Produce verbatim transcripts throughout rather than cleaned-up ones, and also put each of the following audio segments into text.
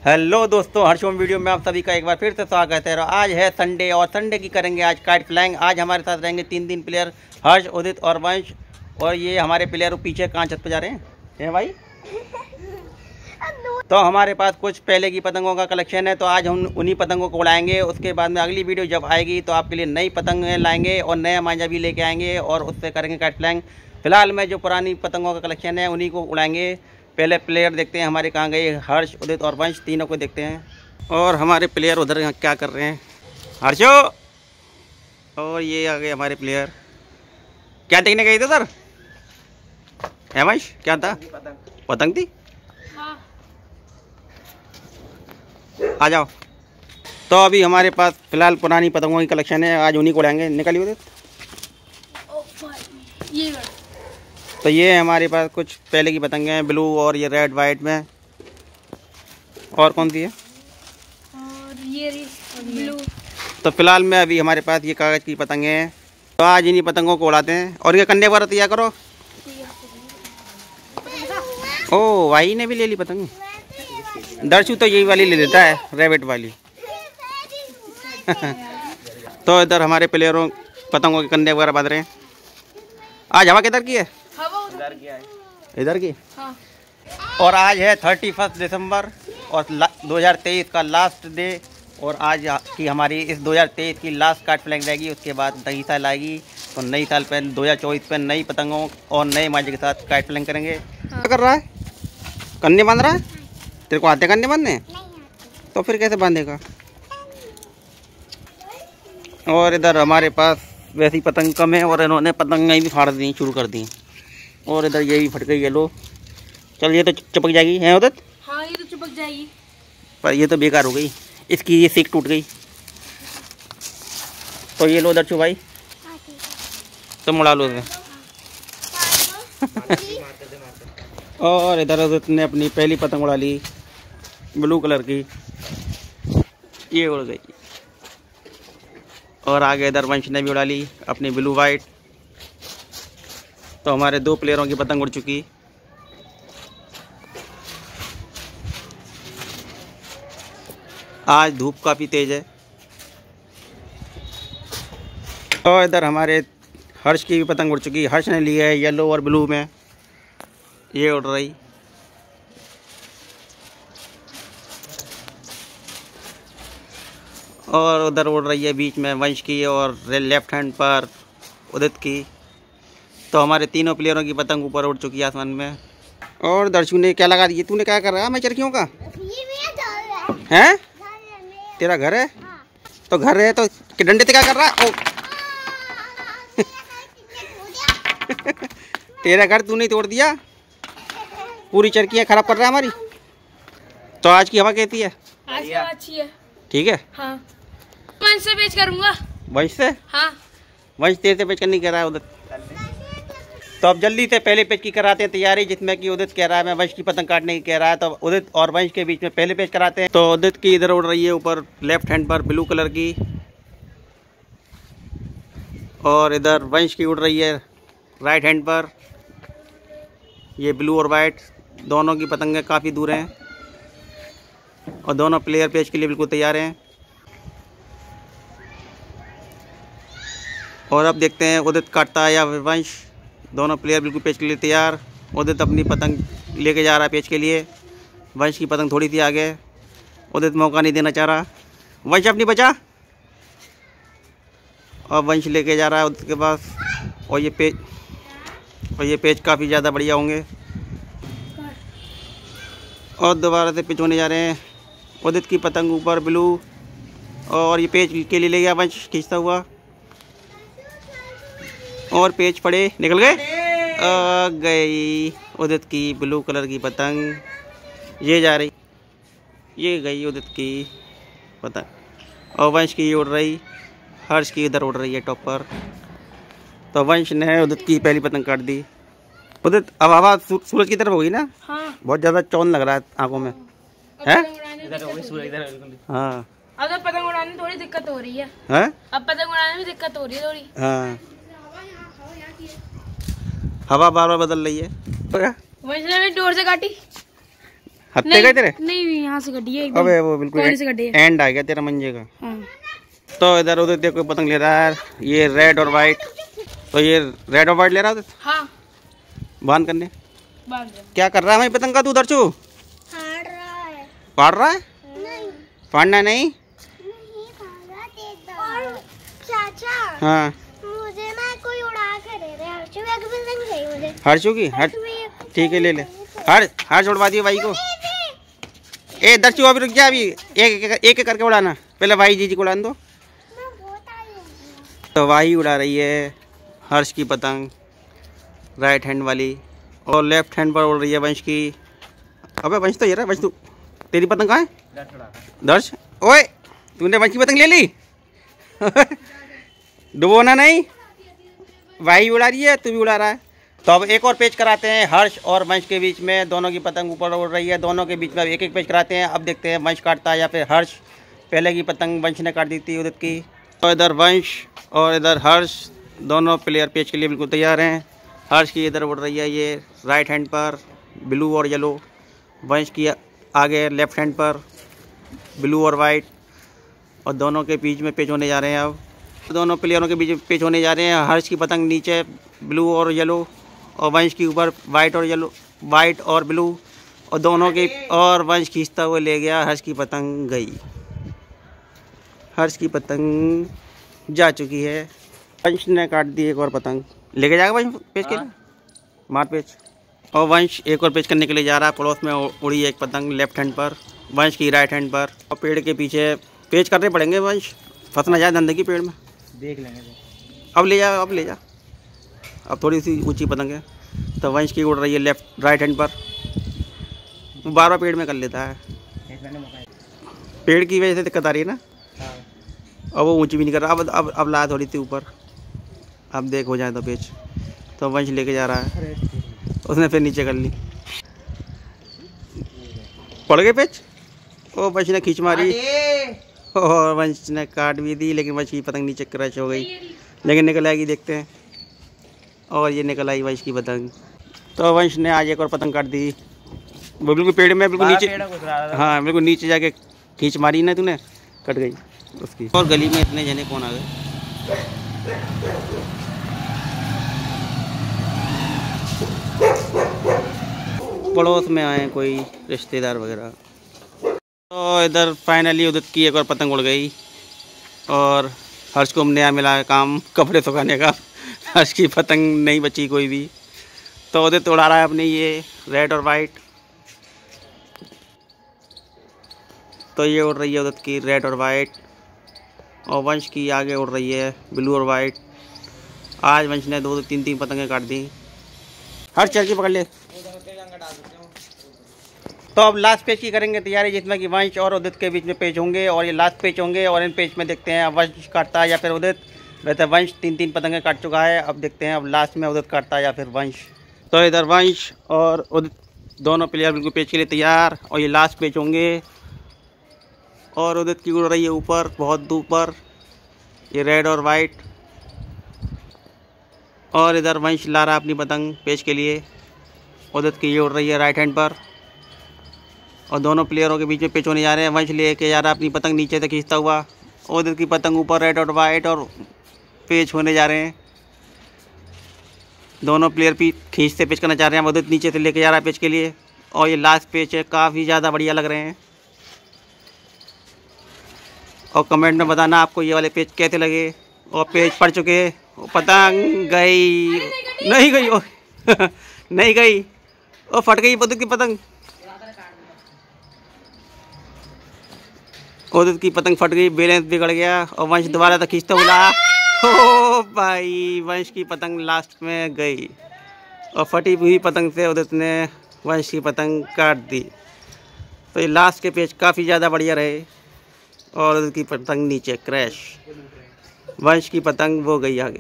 Hello दोस्तों, हर्षोम video में आप सभी का एक बार फिर से स्वागत है। और आज है संडे और संडे की करेंगे आज काइट फ्लाइंग। आज हमारे साथ रहेंगे तीन तीन प्लेयर, हर्ष, उदित और वंश। और ये हमारे प्लेयर पीछे कहाँ छत पे जा रहे हैं है भाई। तो हमारे पास कुछ पहले की पतंगों का कलेक्शन है, तो आज हम उन्हीं पतंगों को उड़ाएंगे। उसके बाद में अगली वीडियो जब आएगी तो आपके लिए नई पतंगें लाएंगे और नया मांझा भी लेके आएंगे और उससे करेंगे काइट फ्लाइंग। फिलहाल में जो पुरानी पतंगों का कलेक्शन है उन्हीं को उड़ाएंगे। पहले प्लेयर देखते हैं हमारे कहाँ गए, हर्ष, उदित और वंश, तीनों को देखते हैं। और हमारे प्लेयर उधर क्या कर रहे हैं, हर्षो। और ये आ गए हमारे प्लेयर। क्या देखने गए थे उधर है वंश? क्या था? पतंग पतंग थी। हाँ। आ जाओ। तो अभी हमारे पास फिलहाल पुरानी पतंगों की कलेक्शन है, आज उन्हीं को उड़ाएंगे। निकलिए उदित। ये तो ये हमारे पास कुछ पहले की पतंगे हैं, ब्लू और ये रेड वाइट में। और कौन सी है? और ये ब्लू। तो फिलहाल में अभी हमारे पास ये कागज़ की पतंगे हैं, तो आज इन्हीं पतंगों को उड़ाते हैं। और ये कंडे पर तैयार करो। ओ, भाई ने भी ले ली पतंग। दर्शु तो यही वाली ले लेता है, रेबिट वाली। तो इधर हमारे प्लेयरों पतंगों के कंडे वगैरह बांध रहे हैं। आज हवा किधर की है? इधर की है। इधर की। हाँ। और आज है थर्टी फर्स्ट दिसंबर और दो हज़ार तेईस का लास्ट डे। और आज की हमारी इस दो हज़ार तेईस की लास्ट काइट फ्लाइंग रहेगी। उसके बाद नई साल आएगी, तो नई साल पे दो हज़ार चौबीस पे नई पतंगों और नए मांझे के साथ काइट फ्लाइंग करेंगे। हाँ। क्या कर रहा है? कन्ने बांध रहा है? तेरे को आते कन्ने बांधने? तो फिर कैसे बांधेगा? और इधर हमारे पास वैसी पतंग कम है और इन्होंने पतंगें भी फाड़ दी, शुरू कर दी। और इधर ये भी फट गई है। लो चल, ये तो चिपक जाएगी है उधर। हाँ, ये तो चिपक जाएगी, पर ये तो बेकार हो गई, इसकी ये सीख टूट गई। तो ये लो दर्शु भाई, तुम उड़ा लो इसे। और इधर उदित ने अपनी पहली पतंग उड़ा ली, ब्लू कलर की, ये उड़ गई। और आगे इधर वंश ने भी उड़ा ली अपनी ब्लू वाइट। तो हमारे दो प्लेयरों की पतंग उड़ चुकी। आज धूप काफ़ी तेज़ है। और इधर हमारे हर्ष की भी पतंग उड़ चुकी। हर्ष ने ली है येलो और ब्लू में, ये उड़ रही। और उधर उड़ रही है बीच में वंश की और लेफ्ट हैंड पर उदित की। तो हमारे तीनों प्लेयरों की पतंग ऊपर उड़ चुकी है आसमान में। और दर्शु ने क्या लगा दी? तूने क्या कर रहा है मैं चरखियों का? हैं? तेरा घर है? हाँ। तो घर है तो डंडे से क्या कर रहा है? तेरा घर तूने तोड़ दिया, पूरी चरखियाँ खराब कर रहा है हमारी। तो आज की हवा कैसी है? आज की हवा अच्छी है। ठीक है। हाँ। वंश से बेच करूँगा। वंश से? हाँ। वंश तेरे से बेच कर नहीं कह रहा है उदित। तो अब जल्दी से पहले पेज की कराते हैं तैयारी, जिसमें कि उदित कह रहा है मैं वंश की पतंग काटने की कह रहा है। तो उदित और वंश के बीच में पहले पेज कराते हैं। तो उदित की इधर उड़ रही है ऊपर लेफ्ट हैंड पर ब्लू कलर की, और इधर वंश की उड़ रही है राइट हैंड पर, ये ब्लू और वाइट। दोनों की पतंगें काफ़ी दूर हैं और दोनों प्लेयर पेज के लिए बिल्कुल तैयार हैं। और अब देखते हैं उदित काटता है या वंश। दोनों प्लेयर बिल्कुल पेच के लिए तैयार। उदित अपनी पतंग लेके जा रहा है पेच के लिए, वंश की पतंग थोड़ी सी आगे। उदित मौका नहीं देना चाह रहा। वंश अपनी बचा, और वंश लेके जा रहा है उदित के पास। और ये पेच और ये पेच काफ़ी ज़्यादा बढ़िया होंगे। और दोबारा से पिच होने जा रहे हैं। उदित की पतंग ऊपर ब्लू, और ये पेच के लिए ले गया वंश खींचता हुआ। और पेच पड़े, निकल गए। आ गई उदित की ब्लू कलर की पतंग, ये जा रही, ये गई उदित की पतंग। और वंश की उड़ रही, हर्ष की इधर उड़ रही है टॉप पर। तो वंश ने उदित की पहली पतंग काट दी। उदित अब हवा सूरज की तरफ होगी ना? हाँ। बहुत ज़्यादा चौन लग रहा है आंखों में, है? हाँ। अब तो पतंग उड़ाने में थोड़ी दिक्कत हो रही है। हैं? अब पतंग उड़ाने में दिक्कत हो रही है थोड़ी। हाँ, हवा बार बार बदल रही है। वंश ने भी डोर से काटी। हत्ते गए तेरे? नहीं यहाँ से गड्डी है। अबे वो बिल्कुल एंड आ गया तेरा मंजे का। हाँ। तो इधर उधर देखो पतंग ले रहा है, ये रेड और व्हाइट। तो ये रेड और व्हाइट ले रहा है। हाँ। बांध करने बांध। क्या कर रहा है भाई पतंग का तू दर्शु? फाड़ रहा है। फाड़ रहा है? नहीं। फाड़ना नहीं? चाचा। हाँ। मुझे ना कोई उड़ा कर दे रहा है। हर्षू की पतंग चाहिए मुझे। हर्षू की? हर ठीक है ले ले। हर हर उड़वा दियो भाई को। ए दर्शु अभी रुक जा, अभी एक एक, एक करके उड़ाना। पहले भाई जी जी को उड़ान दो। तो वाही उड़ा रही है हर्ष की पतंग, राइट हैंड वाली, और लेफ्ट हैंड पर उड़ रही है वंश की। अबे वंश तो ये रहा, वंश तू तेरी पतंग कहाँ है? दर्श ओए तूने वंश की पतंग ले ली? डुबोना नहीं, वाही उड़ा रही है, तू भी उड़ा रहा है। तो अब एक और पेच कराते हैं हर्ष और वंश के बीच में। दोनों की पतंग ऊपर उड़ रही है, दोनों के बीच में एक एक पेच कराते हैं। अब देखते हैं वंश काटता है या फिर हर्ष। पहले की पतंग वंश ने काट दी थी उदित की। तो इधर वंश और इधर हर्ष, दोनों प्लेयर पेच के लिए बिल्कुल तैयार हैं। हर्ष की इधर उड़ रही है ये राइट हैंड पर ब्लू और येलो, वंश की आगे लेफ्ट हैंड पर ब्लू और वाइट, और दोनों के बीच में पेच होने जा रहे हैं। अब दोनों प्लेयरों के बीच में पेच होने जा रहे हैं। हर्ष की पतंग नीचे ब्लू और येलो, और वंश की ऊपर वाइट और येलो, वाइट और ब्लू, और दोनों के, और वंश खींचता हुआ ले गया। हर्ष की पतंग गई, हर्ष की पतंग जा चुकी है। वंश ने काट दी एक और पतंग, लेके जाएगा वंश पेच के लिए, मार पेच। और वंश एक और पेच करने के लिए जा रहा है। पड़ोस में उड़ी एक पतंग लेफ्ट हैंड पर, वंश की राइट हैंड पर, और पेड़ के पीछे पेच करने पड़ेंगे। वंश फंस ना जाए गंदगी पेड़ में, देख लेंगे। अब ले जा, अब ले जा, अब थोड़ी सी ऊंची पतंग है। तो वंश की उड़ रही है लेफ्ट राइट हैंड पर, वो बार बार पेड़ में कर लेता है। पेड़ की वजह से दिक्कत आ रही है ना। और वो ऊंची भी नहीं कर रहा। अब अब अब ला थोड़ी सी ऊपर, अब देख हो जाए तो पेच। तो वंश लेके जा रहा है, उसने फिर नीचे कर ली, पड़ गए पेच। ओ वंश ने खींच मारी और वंश ने काट भी दी, लेकिन वंश की पतंग नीचे क्रश हो गई। लेकिन निकल आएगी, देखते हैं। और ये निकल आई वंश की पतंग। तो वंश ने आज एक और पतंग काट दी, वो बिल्कुल पेड़ में बिल्कुल नीचे, हाँ बिल्कुल नीचे जाके खींच मारी ना तूने, कट गई उसकी। और गली में इतने जने कौन आ गए? पड़ोस में आए कोई रिश्तेदार वगैरह। तो इधर फाइनली उदित की एक और पतंग उड़ गई, और हर्ष को नया मिला काम कपड़े सुखाने का। हर्ष की पतंग नहीं बची कोई भी। तो उदित उड़ा रहा है अपनी ये रेड और वाइट। तो ये उड़ रही है उदित की रेड और वाइट, और वंश की आगे उड़ रही है ब्लू और वाइट। आज वंश ने दो दो तीन तीन पतंगें काट दी। हर चल के पकड़ ले। तो अब लास्ट पेज की करेंगे तैयारी, जिसमें कि वंश और उदित के बीच में पेज होंगे, और ये लास्ट पेज होंगे। और इन पेज में देखते हैं वंश काटता है या फिर उदित। वैसे वंश तीन तीन पतंगें काट चुका है। अब देखते हैं अब लास्ट में उदित काटता है या फिर वंश। तो इधर वंश और उदित दोनों प्लेयर बिल्कुल पेज के लिए तैयार, और ये लास्ट पेज होंगे। और उदित की उड़ रही है ऊपर, बहुत दूर पर, ये रेड और वाइट। और इधर वंश ला रहा है अपनी पतंग पेज के लिए। उदित की ये उड़ रही है राइट हैंड पर, और दोनों प्लेयरों के बीच में पेच होने जा रहे हैं। वंश लेके जा रहा है अपनी पतंग नीचे से खींचता हुआ, उदित की पतंग ऊपर रेड और वाइट, और पेच होने जा रहे हैं। दोनों प्लेयर भी खींचते पेच करना चाह रहे हैं। उदित नीचे से लेके जा रहा है पेच के लिए, और ये लास्ट पेच है, काफ़ी ज़्यादा बढ़िया लग रहे हैं। और कमेंट में बताना आपको ये वाले पेज कैसे लगे। और पेज पड़ चुके हैं, पतंग गई नहीं गई, ओ नहीं गई, ओ फट गई उदित की पतंग। उदित की पतंग फट गई, बैलेंस बिगड़ गया, और वंश दोबारा तक खींचता हुआ। ओ भाई वंश की पतंग लास्ट में गई, और फटी हुई पतंग से उदित ने वंश की पतंग काट दी। तो ये लास्ट के पेज काफ़ी ज़्यादा बढ़िया रहे, और उदित की पतंग नीचे क्रैश। वंश की पतंग वो गई आगे।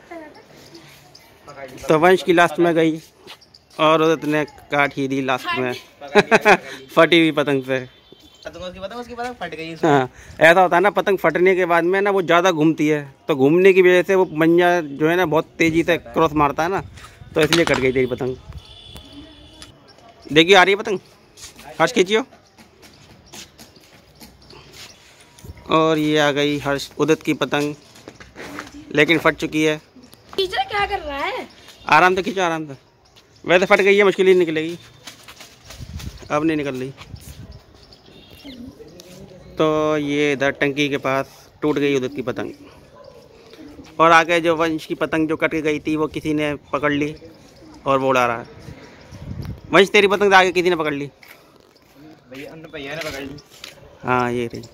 तो वंश की लास्ट में गई, और उदित ने काट ही दी लास्ट में फटी हुई पतंग से। उसकी पतंग उसकी पतंग फट गई। हाँ ऐसा होता है ना, पतंग फटने के बाद में ना वो ज़्यादा घूमती है, तो घूमने की वजह से वो मंजा जो है ना बहुत तेज़ी से क्रॉस मारता है ना, तो इसलिए कट गई तेरी पतंग। देखिए आ रही है पतंग। हर्ष खींचियो। और ये आ गई हर्ष उदित की पतंग, लेकिन फट चुकी है। टीचर क्या कर रहा है? आराम से खींचो, आराम से। वैसे फट गई है, मुश्किल ही निकलेगी, अब नहीं निकल रही। तो ये इधर टंकी के पास टूट गई उदित की पतंग, और आगे जो वंश की पतंग जो कट के गई थी वो किसी ने पकड़ ली और वो उड़ा रहा है। वंश तेरी पतंग आगे किसी ने पकड़ ली? भैया हमने भैया ने पकड़ ली। हाँ ये रही।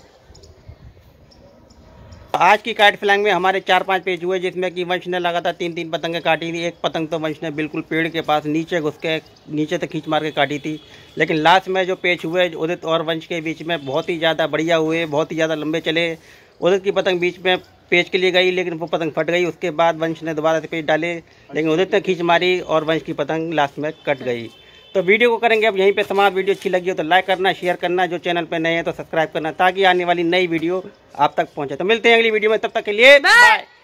आज की काइट फ्लाइंग में हमारे चार पांच पेज हुए, जिसमें कि वंश ने लगातार तीन तीन पतंगें काटी थी। एक पतंग तो वंश ने बिल्कुल पेड़ के पास नीचे घुस के नीचे से खींच मार के काटी थी। लेकिन लास्ट में जो पेज हुए उदित और वंश के बीच में बहुत ही ज़्यादा बढ़िया हुए, बहुत ही ज़्यादा लंबे चले। उदित की पतंग बीच में पेज के लिए गई, लेकिन वो पतंग फट गई। उसके बाद वंश ने दोबारा से पेज डाले, लेकिन उदित ने खींच मारी और वंश की पतंग लास्ट में कट गई। तो वीडियो को करेंगे अब यहीं पे समाप्त। वीडियो अच्छी लगी हो तो लाइक करना, शेयर करना, जो चैनल पे नए हैं तो सब्सक्राइब करना, ताकि आने वाली नई वीडियो आप तक पहुंचे। तो मिलते हैं अगली वीडियो में, तब तक के लिए बाय।